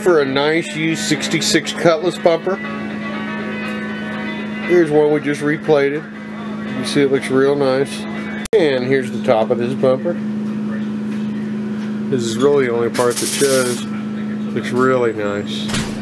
for a nice used 66 Cutlass bumper. Here's one we just replated. You see it looks real nice. And here's the top of this bumper. This is really the only part that shows. Looks really nice.